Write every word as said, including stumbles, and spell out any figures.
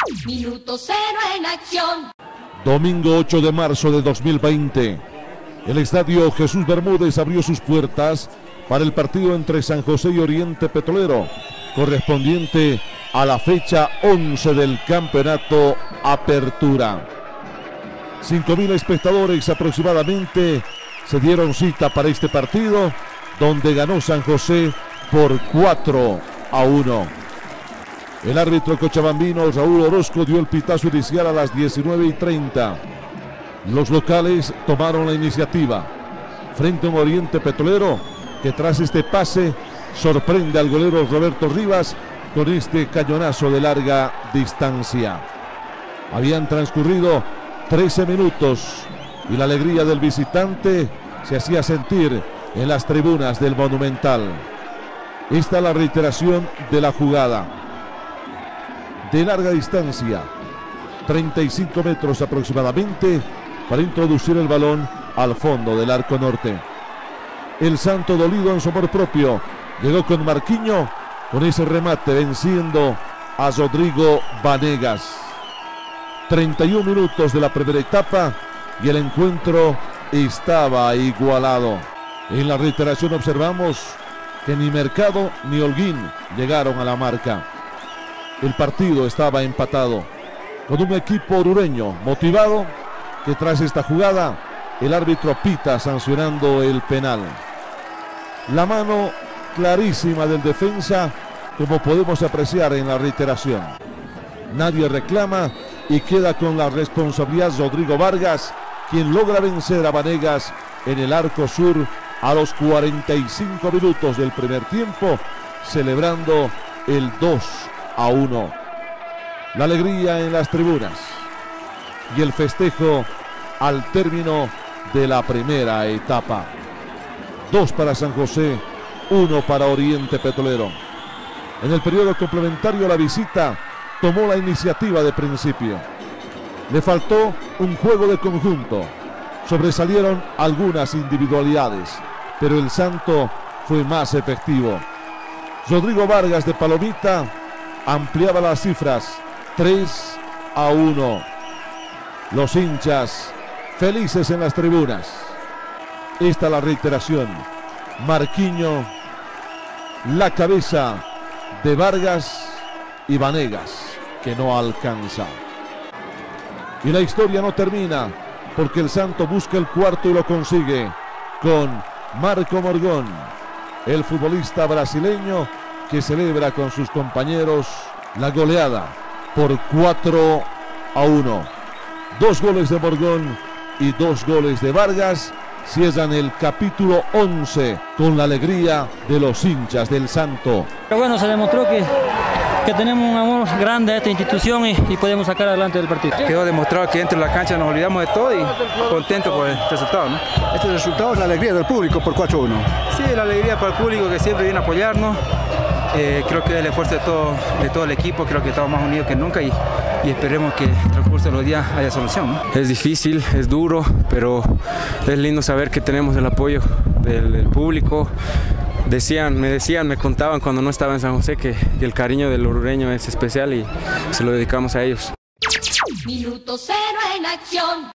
Minuto cero en acción. Domingo ocho de marzo de dos mil veinte. El estadio Jesús Bermúdez abrió sus puertas para el partido entre San José y Oriente Petrolero, correspondiente a la fecha once del campeonato Apertura. cinco mil espectadores aproximadamente se dieron cita para este partido, donde ganó San José por cuatro a uno. El árbitro cochabambino Raúl Orozco dio el pitazo inicial a las diecinueve y treinta. Los locales tomaron la iniciativa frente a un Oriente Petrolero que tras este pase sorprende al golero Roberto Rivas con este cañonazo de larga distancia. Habían transcurrido trece minutos y la alegría del visitante se hacía sentir en las tribunas del Monumental. Esta es la reiteración de la jugada. De larga distancia, treinta y cinco metros aproximadamente, para introducir el balón al fondo del arco norte. El Santo, dolido en su amor propio, llegó con Marquinho, con ese remate venciendo a Rodrigo Vanegas. treinta y uno minutos de la primera etapa y el encuentro estaba igualado. En la reiteración observamos que ni Mercado ni Holguín llegaron a la marca. El partido estaba empatado, con un equipo orureño motivado, que tras esta jugada el árbitro pita sancionando el penal. La mano clarísima del defensa, como podemos apreciar en la reiteración. Nadie reclama y queda con la responsabilidad Rodrigo Vargas, quien logra vencer a Vanegas en el arco sur a los cuarenta y cinco minutos del primer tiempo, celebrando el dos a uno. La alegría en las tribunas y el festejo al término de la primera etapa. Dos para San José, uno para Oriente Petrolero. En el periodo complementario la visita tomó la iniciativa de principio. Le faltó un juego de conjunto. Sobresalieron algunas individualidades, pero el Santo fue más efectivo. Rodrigo Vargas de Palomita ampliaba las cifras, tres a uno. Los hinchas felices en las tribunas. Esta es la reiteración. Marquinho, la cabeza de Vargas y Vanegas, que no alcanza. Y la historia no termina, porque el Santo busca el cuarto y lo consigue con Marco Morgón, el futbolista brasileño que celebra con sus compañeros la goleada por cuatro a uno. Dos goles de Morgón y dos goles de Vargas cierran el capítulo once con la alegría de los hinchas del Santo. Pero bueno, se demostró que, que tenemos un amor grande a esta institución y, y podemos sacar adelante el partido. Quedó demostrado que dentro de la cancha nos olvidamos de todo y contento por el resultado, ¿no? Este resultado es la alegría del público por cuatro a uno. Sí, la alegría para el público que siempre viene a apoyarnos. Eh, creo que es el esfuerzo de todo, de todo el equipo, creo que estamos más unidos que nunca y, y esperemos que en el transcurso de los días haya solución, ¿no? Es difícil, es duro, pero es lindo saber que tenemos el apoyo del, del público. Decían, me decían, me contaban cuando no estaba en San José que, que el cariño del orureño es especial y se lo dedicamos a ellos. Minuto cero en acción.